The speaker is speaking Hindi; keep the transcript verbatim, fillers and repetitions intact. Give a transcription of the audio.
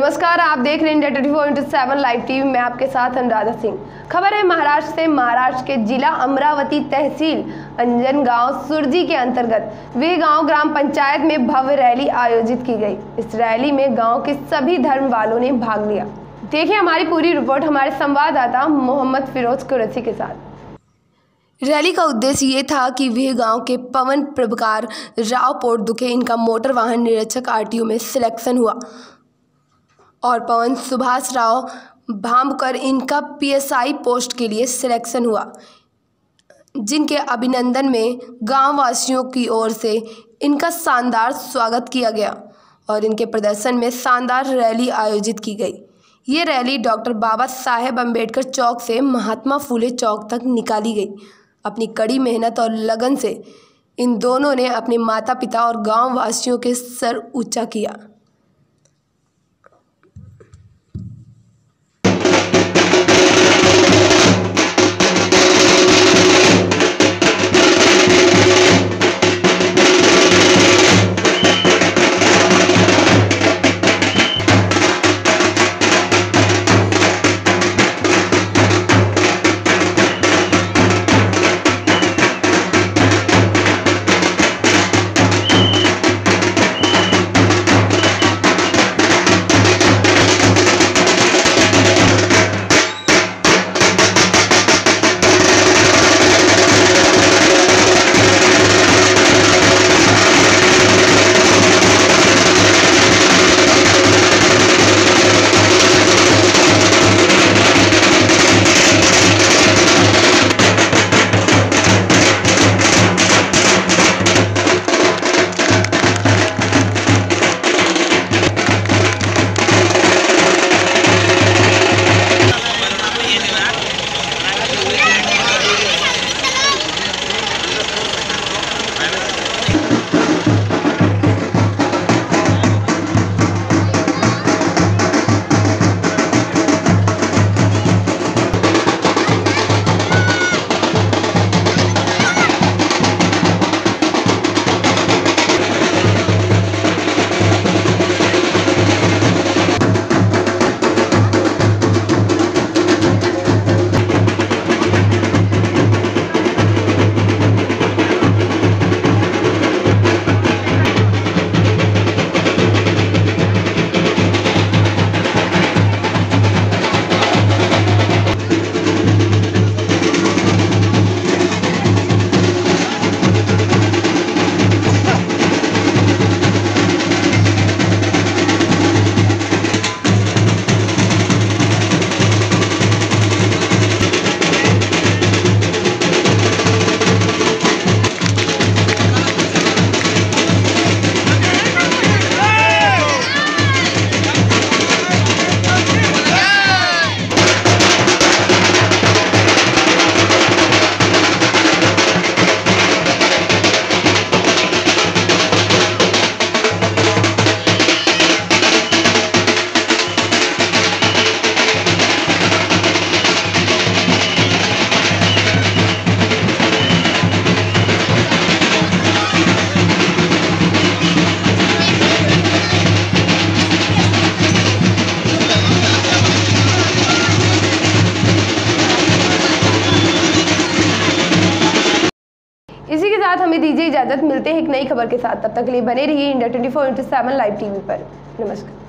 नमस्कार, आप देख रहे हैं India twenty four into seven live TV में आपके साथ अनुराधा सिंह। खबर है महाराष्ट्र से। महाराष्ट्र के जिला अमरावती तहसील अंजन गांव सुरजी के अंतर्गत वे गांव ग्राम पंचायत में भव्य रैली आयोजित की गई। इस रैली में गांव के सभी धर्म वालों ने भाग लिया। देखिए हमारी पूरी रिपोर्ट हमारे संवाददाता मोहम्मद फिरोज कुरैशी के साथ। रैली का उद्देश्य ये था कि वे गांव के पवन प्रभाकर राव पोटदुखे, इनका मोटर वाहन निरीक्षक आरटीओ में सिलेक्शन हुआ और पवन सुभाष राव भामकर, इनका पीएसआई पोस्ट के लिए सिलेक्शन हुआ, जिनके अभिनंदन में गांव वासियों की ओर से इनका शानदार स्वागत किया गया और इनके प्रदर्शन में शानदार रैली आयोजित की गई। ये रैली डॉक्टर बाबा साहेब अम्बेडकर चौक से महात्मा फुले चौक तक निकाली गई। अपनी कड़ी मेहनत और लगन से इन दोनों ने अपने माता पिता और गांव वासियों के सर ऊंचा किया। इसी के साथ हमें दीजिए इजाजत। मिलते हैं एक नई खबर के साथ। तब तक के लिए बने रहिए India twenty four into seven live TV पर। नमस्कार।